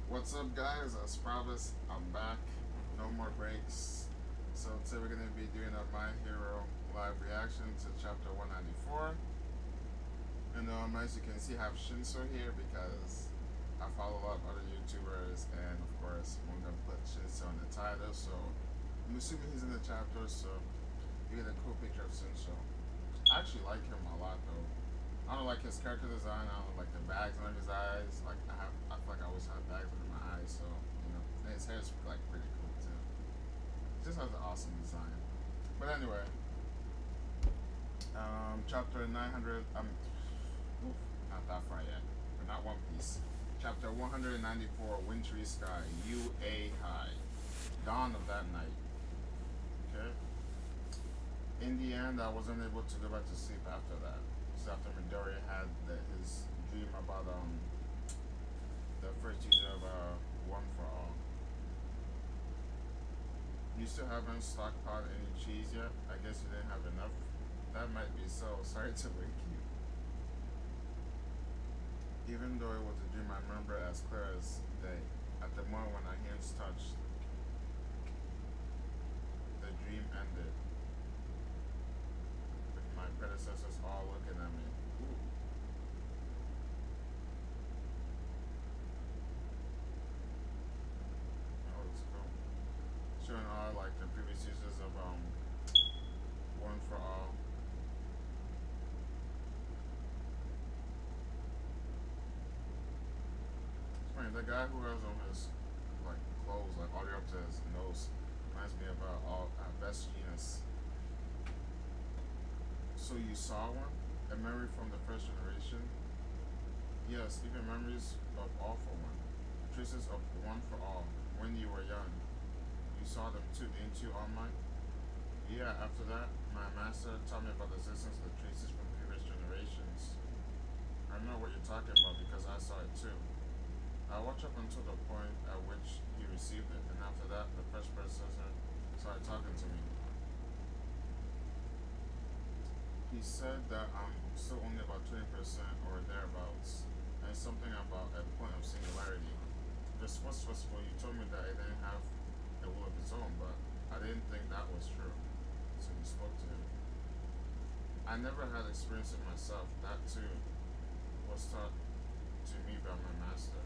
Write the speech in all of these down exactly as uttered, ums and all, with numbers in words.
What's up, guys? As promised, I'm back. No more breaks. So today we're gonna be doing a My Hero live reaction to chapter one ninety-four. And um, as you can see, I have Shinso here because I follow a lot of other YouTubers, and of course, I'm gonna put Shinso in the title. So I'm assuming he's in the chapter. So you get a cool picture of Shinso. I actually like him a lot, though. I don't like his character design. I don't like the bags under his eyes. Like I have, I feel like I always have bags under my eyes. So you know, and his hair is like pretty cool too. It just has an awesome design. But anyway, um, chapter nine hundred. Um, oof, not that far yet. But not One Piece. Chapter one hundred ninety-four. Wintry Sky. U A High. Dawn of that night. Okay. In the end, I wasn't able to go back to sleep after that. So after Midoriya had the, his dream about um the first season of uh, One for All. You still haven't stockpiled any cheese yet? I guess you didn't have enough. That might be so. Sorry to wake you. Even though it was a dream, I remember as clear as day. At the moment when our hands touched, the dream ended. With my predecessors all looking at me. Ooh. Oh, it's cool. Showing all like the previous seasons of um One for All. It's funny, the guy who has on his like clothes like all the way up to his nose reminds me of uh, all uh, Best Genius. So you saw one? A memory from the first generation? Yes, even memories of All for One. Traces of One for All when you were young. You saw them too, didn't you, All Might? Yeah, after that, my master taught me about the existence of the traces from previous generations. I know what you're talking about because I saw it too. I watched up until the point at which he received it, and after that, the first predecessor started talking to me. He said that I'm still only about twenty percent or thereabouts, and something about a point of singularity. Just what's possible, you told me that it didn't have a will of its own, but I didn't think that was true. So you spoke to him. I never had experience it myself. That too was taught to me by my master.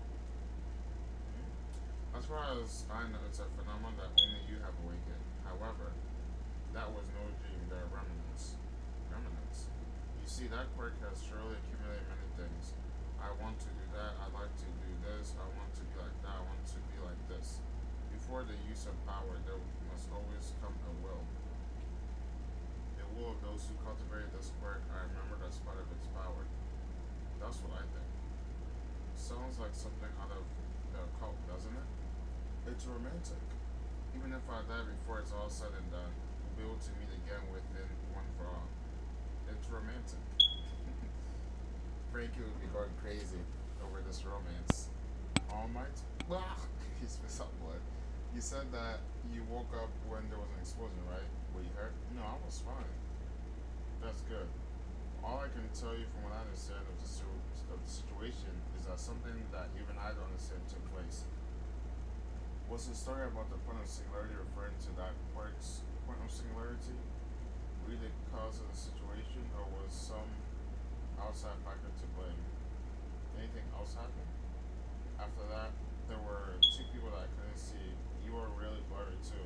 Hmm. As far as I know, it's a phenomenon that only you have awakened. However, that was no dream. There are remnants. Remnants. You see, that quirk has surely accumulated many things. I want to do that. I like to do this. I want to be like that. I want to be like this. Before the use of power, there must always come a will. The will of those who cultivated this quirk are remembered as part of its power. That's what I think. Sounds like something out of the occult, doesn't it? It's romantic. Even if I die before it's all said and done, we'll be able to meet again within One for All. It's romantic. Frankie would be going crazy over this romance. All Might? He spit out blood. You said that you woke up when there was an explosion, right? Were you hurt? No, I was fine. That's good. All I can tell you from what I understand of the, of the situation is that something that even I don't understand took place. Was the story about the point of singularity referring to that quirk's point of singularity? Really the cause of the situation, or was some outside factor to blame? Anything else happen? After that, there were two people that I couldn't see. You were really blurry too.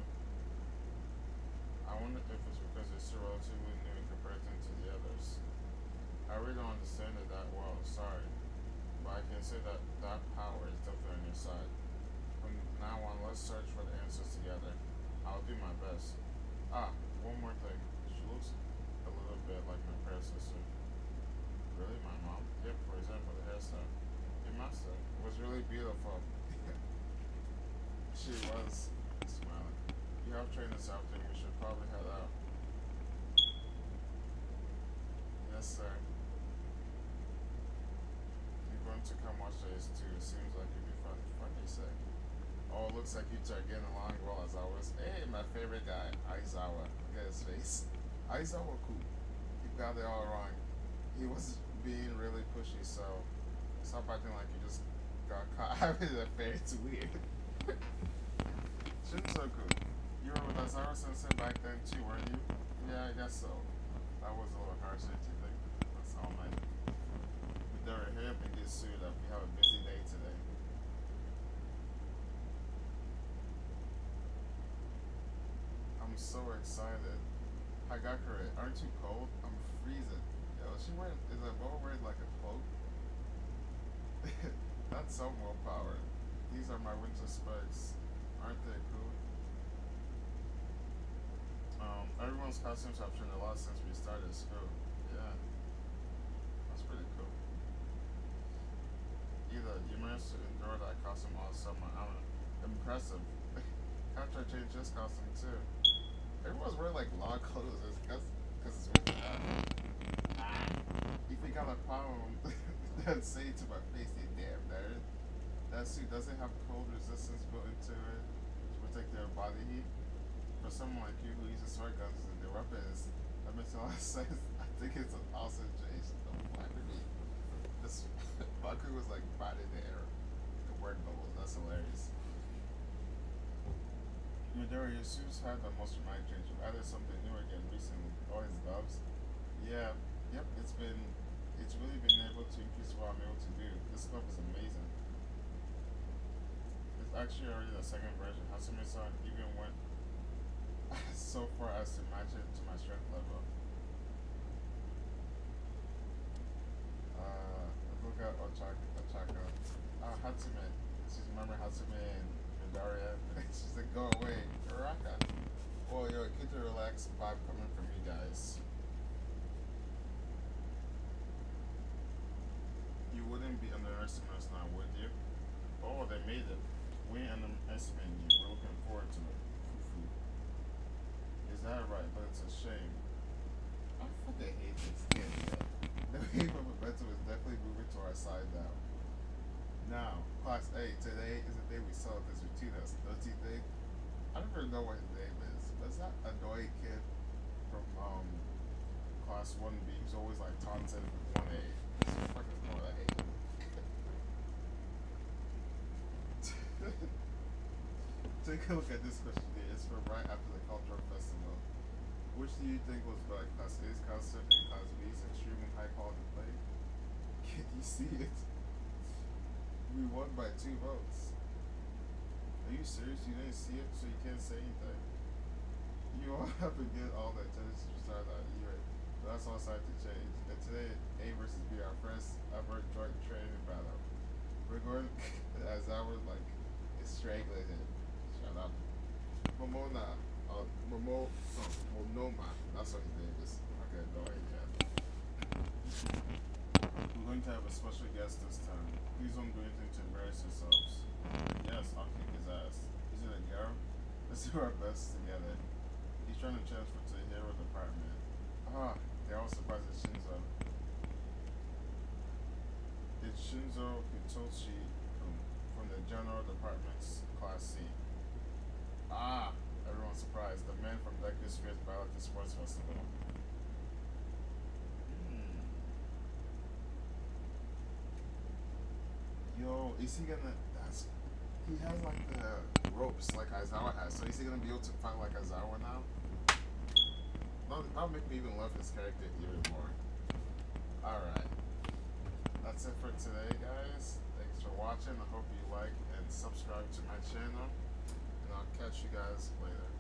I wonder if it's because you're still relatively new in comparison to the others. I really don't understand it that well, sorry. But I can say that that power is definitely on your side. From now on, let's search for the answers together. I'll do my best. Ah, one more thing. She looks a little bit like my predecessor. Really? My mom? Yep, for example, the hairstyle. Your master was really beautiful. She was smiling. You have trained this afternoon. We should probably head out. Yes, sir. You're going to come watch this too. It seems like it'd be fun. Fun, you say? Oh, looks like you two are getting along well as always. Hey, my favorite guy, Aizawa. Look at his face. Aizawa cool. You got it all wrong. He was being really pushy, so stop acting like you just got caught. having an affair. It's weird. Shinsoku, you were with Azawa Sensei back then too, weren't you? Yeah, I guess so. That was a little harsh, don't you think? That's all night. We never hurry up and get sued up. We have a busy day today. I'm so excited. Hagakure, aren't you cold? I'm freezing. Yo, she wearing, is that Boa wearing like a cloak? That's so willpower. These are my winter specs. Aren't they cool? Um, everyone's costumes have changed a lot since we started school. Yeah. That's pretty cool. Either you managed to endure that costume all summer. I'm impressive. After I changed his costume too. Everyone's wearing like long clothes because it's winter. Ah. If you got a problem, then say it to my face, you damn nerd. That suit doesn't have cold resistance built into it to protect their body heat. For someone like you who uses sword guns and their weapons, that makes a lot of sense. I think it's an awesome change. Don't flatter me. This Baku was like right in the air. The word bubbles. That's hilarious. Midori, your suits had the most dramatic change. You added something new again recently. All his gloves. Yeah. Yep. It's been. It's really been able to increase what I'm able to do. This glove is amazing. It's actually already the second version. Hasumi-san even went so far as to match it to my strength level. Uh, look at Ochaka. Ochaka. Uh, Hatsume. She's remember Hatsume and Midoriya. She's like, go away, Uraka. Oh, yo, get the relaxed vibe coming from you guys. You wouldn't be underestimating us now, would you? Oh, they made it. We ain't underestimating you. We're looking forward to it. Fufu. Is that right? But it's a shame. I fucking hate this thing, man. The wave of momentum is definitely moving to our side now. Now, Class A, today is the day we saw this between us, don't you think? I don't even know what his name is. But it's that annoying kid from um, Class one B who's always like taunted with one A. It's fucking annoying. I hate him. Take a look at this question here. It's from right after the Cultural Festival. Which do you think was better, Class A's concert and Class B's extremely high quality play? Can you see it? We won by two votes. Are you serious? You didn't see it, so you can't say anything? You all have to get all the attention to start that year, but that's all starting to change. And today, A versus B, our first ever joint training battle. We're going as I was like strangling him. Shut up. Momona. Uh, Momo. No, Monoma. That's what his name is. Okay, go ahead, Jen. We're going to have a special guest this time. Please don't do anything to embarrass yourselves. Yes, I'll kick his ass. Is it a girl? Let's do our best together. He's trying to transfer to the hero department. Ah, they're all surprised at Shinzo. It's Shinzo Hitoshi from the General Department's Class C. Ah, everyone's surprised. The man from Deku's fierce battle at the sports festival. Hmm. Yo, is he gonna? That's. He has like the ropes like Aizawa has. So is he gonna be able to fight like Aizawa now? That'll, that'll make me even love his character even more. Alright. That's it for today, guys. Thanks for watching. I hope you like and subscribe to my channel. And I'll catch you guys later.